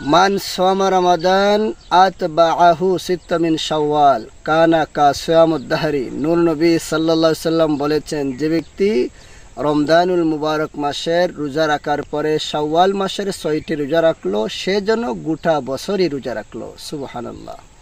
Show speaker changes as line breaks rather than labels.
মান সামা রমাদান আতবাআহু সিত্তা মিন শাওয়াল কানা কা সিয়ামুদ দাহরি। নূর নবী সাল্লাল্লাহু আলাইহি সাল্লাম বলেছেন, যে ব্যক্তি রমজানুল মুবারক মাসের রোজা রাখার পরে শাওয়াল মাসের 6টি রোজা রাখলো, সে যেন গোটা বছরই রোজা রাখলো। সুবহানাল্লাহ।